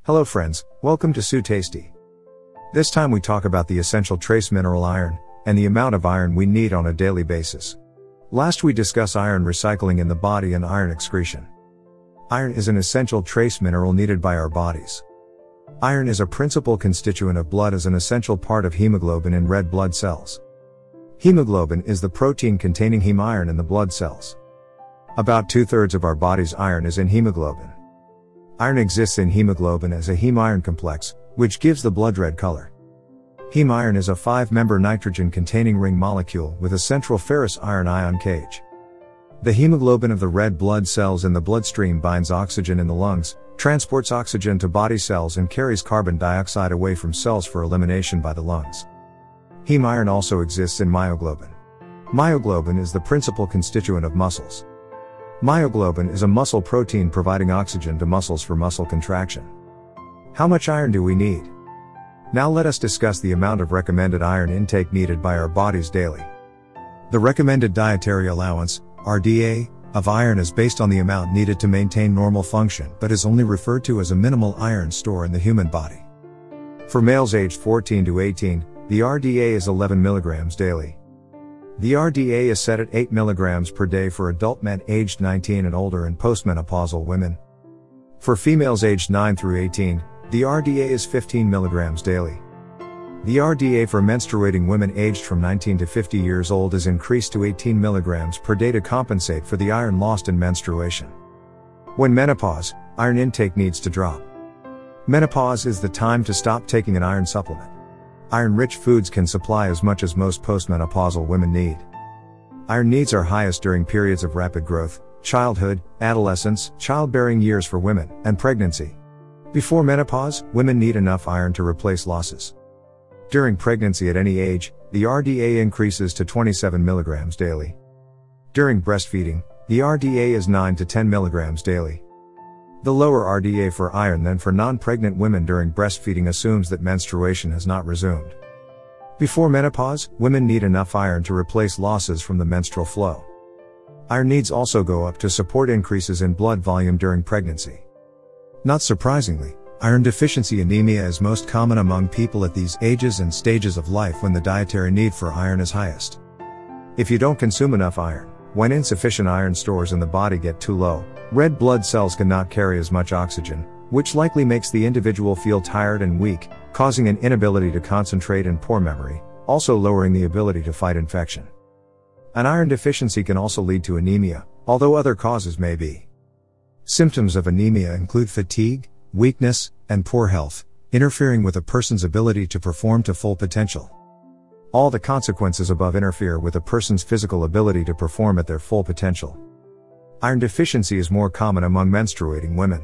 Hello friends, welcome to Sutasty. This time we talk about the essential trace mineral iron, and the amount of iron we need on a daily basis. Last we discuss iron recycling in the body and iron excretion. Iron is an essential trace mineral needed by our bodies. Iron is a principal constituent of blood as an essential part of hemoglobin in red blood cells. Hemoglobin is the protein containing hemeiron in the blood cells. About 2/3 of our body's iron is in hemoglobin. Iron exists in hemoglobin as a hemeiron complex, which gives the blood red color. Hemeiron is a 5-member nitrogen-containing ring molecule with a central ferrous iron ion cage. The hemoglobin of the red blood cells in the bloodstream binds oxygen in the lungs, transports oxygen to body cells and carries carbon dioxide away from cells for elimination by the lungs. Hemeiron also exists in myoglobin. Myoglobin is the principal constituent of muscles. Myoglobin is a muscle protein providing oxygen to muscles for muscle contraction. How much iron do we need? Now let us discuss the amount of recommended iron intake needed by our bodies daily. The recommended dietary allowance, RDA, of iron is based on the amount needed to maintain normal function but is only referred to as a minimal iron store in the human body. For males aged 14 to 18, the RDA is 11 mg daily. The RDA is set at 8 mg per day for adult men aged 19 and older and postmenopausal women. For females aged 9 through 18, the RDA is 15 mg daily. The RDA for menstruating women aged from 19 to 50 years old is increased to 18 mg per day to compensate for the iron lost in menstruation. When menopause, iron intake needs to drop. Menopause is the time to stop taking an iron supplement. Iron-rich foods can supply as much as most postmenopausal women need. Iron needs are highest during periods of rapid growth, childhood, adolescence, childbearing years for women, and pregnancy. Before menopause, women need enough iron to replace losses. During pregnancy at any age, the RDA increases to 27 mg daily. During breastfeeding, the RDA is 9 to 10 mg daily. The lower RDA for iron than for non-pregnant women during breastfeeding assumes that menstruation has not resumed. Before menopause, women need enough iron to replace losses from the menstrual flow. Iron needs also go up to support increases in blood volume during pregnancy. Not surprisingly, iron deficiency anemia is most common among people at these ages and stages of life when the dietary need for iron is highest. If you don't consume enough iron, when insufficient iron stores in the body get too low, red blood cells cannot carry as much oxygen, which likely makes the individual feel tired and weak, causing an inability to concentrate and poor memory, also lowering the ability to fight infection. An iron deficiency can also lead to anemia, although other causes may be. Symptoms of anemia include fatigue, weakness, and poor health, interfering with a person's ability to perform to full potential. All the consequences above interfere with a person's physical ability to perform at their full potential. Iron deficiency is more common among menstruating women.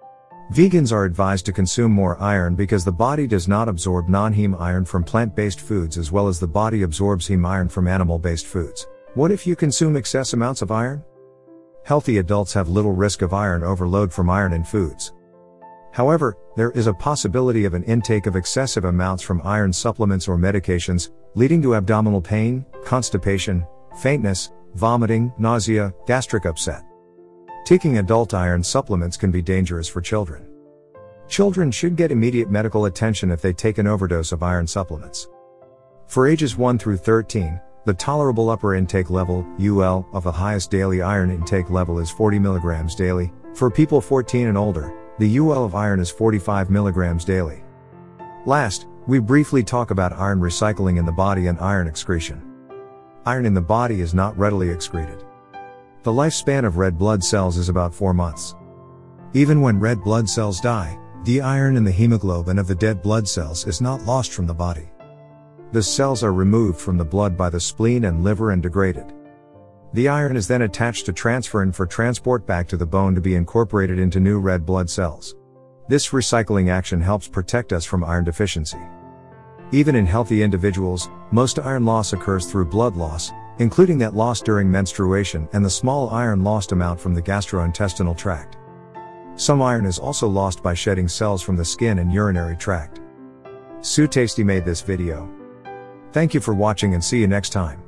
Vegans are advised to consume more iron because the body does not absorb nonheme iron from plant-based foods as well as the body absorbs hemeiron from animal-based foods. What if you consume excess amounts of iron? Healthy adults have little risk of iron overload from iron in foods. However, there is a possibility of an intake of excessive amounts from iron supplements or medications, leading to abdominal pain, constipation, faintness, vomiting, nausea, gastric upset. Taking adult iron supplements can be dangerous for children. Children should get immediate medical attention if they take an overdose of iron supplements. For ages 1 through 13, the tolerable upper intake level, UL, of the highest daily iron intake level is 40 mg daily. For people 14 and older, the UL of iron is 45 mg daily. Last, we briefly talk about iron recycling in the body and iron excretion. Iron in the body is not readily excreted. The lifespan of red blood cells is about 4 months. Even when red blood cells die, the iron in the hemoglobin of the dead blood cells is not lost from the body. The cells are removed from the blood by the spleen and liver and degraded. The iron is then attached to transferrin for transport back to the bone to be incorporated into new red blood cells. This recycling action helps protect us from iron deficiency. Even in healthy individuals, most iron loss occurs through blood loss, including that lost during menstruation and the small iron lost amount from the gastrointestinal tract. Some iron is also lost by shedding cells from the skin and urinary tract. Sutasty made this video. Thank you for watching and see you next time.